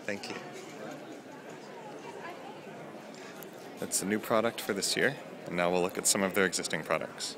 Thank you. It's a new product for this year, and now we'll look at some of their existing products.